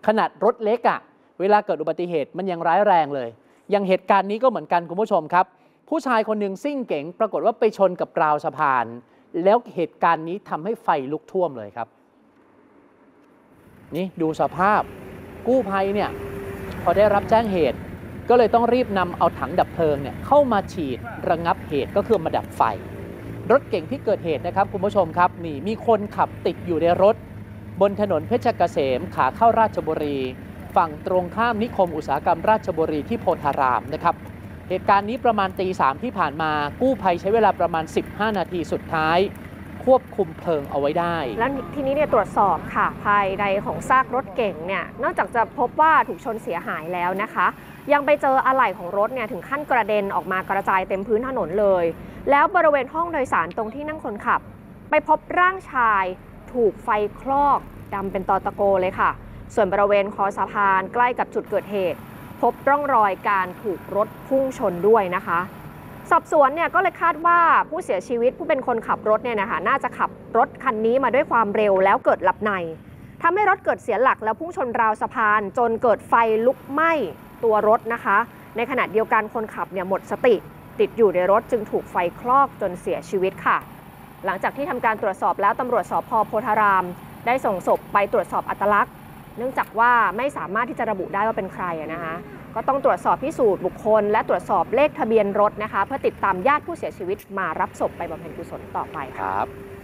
ขนาดรถเล็กอะเวลาเกิดอุบัติเหตุมันยังร้ายแรงเลยอย่างเหตุการณ์นี้ก็เหมือนกันคุณผู้ชมครับผู้ชายคนหนึ่งซิ่งเก๋งปรากฏว่าไปชนกับราวสะพานแล้วเหตุการณ์นี้ทำให้ไฟลุกท่วมเลยครับนี่ดูสภาพกู้ภัยเนี่ยพอได้รับแจ้งเหตุก็เลยต้องรีบนำเอาถังดับเพลิงเนี่ยเข้ามาฉีดระงับเหตุก็คือมาดับไฟรถเก๋งที่เกิดเหตุนะครับคุณผู้ชมครับนี่มีคนขับติดอยู่ในรถบนถนนเพชรเกษมขาเข้าราชบุรีฝั่งตรงข้ามนิคมอุตสาหกรรมราชบุรีที่โพธารามนะครับเหตุการณ์นี้ประมาณตี 3ที่ผ่านมากู้ภัยใช้เวลาประมาณ15 นาทีสุดท้ายควบคุมเพลิงเอาไว้ได้แล้วทีนี้เนี่ยตรวจสอบค่ะภายในของซากรถเก๋งเนี่ยนอกจากจะพบว่าถูกชนเสียหายแล้วนะคะยังไปเจออะไหล่ของรถเนี่ยถึงขั้นกระเด็นออกมากระจายเต็มพื้นถนนเลยแล้วบริเวณห้องโดยสารตรงที่นั่งคนขับไปพบร่างชายถูกไฟคลอกดำเป็นตอตะโกเลยค่ะส่วนบริเวณคอสะพานใกล้กับจุดเกิดเหตุพบร่องรอยการถูกรถพุ่งชนด้วยนะคะสอบสวนเนี่ยก็เลยคาดว่าผู้เสียชีวิตผู้เป็นคนขับรถเนี่ยนะคะน่าจะขับรถคันนี้มาด้วยความเร็วแล้วเกิดหลับในทำให้รถเกิดเสียหลักแล้วพุ่งชนราวสะพานจนเกิดไฟลุกไหม้ตัวรถนะคะในขณะเดียวกันคนขับเนี่ยหมดสติติดอยู่ในรถจึงถูกไฟคลอกจนเสียชีวิตค่ะหลังจากที่ทำการตรวจสอบแล้วตำรวจสภ.โพธารามได้ส่งศพไปตรวจสอบอัตลักษณ์เนื่องจากว่าไม่สามารถที่จะระบุได้ว่าเป็นใครนะคะก็ต้องตรวจสอบพิสูจน์บุคคลและตรวจสอบเลขทะเบียนรถนะคะเพื่อติดตามญาติผู้เสียชีวิตมารับศพไปบำเพ็ญกุศลต่อไปครับ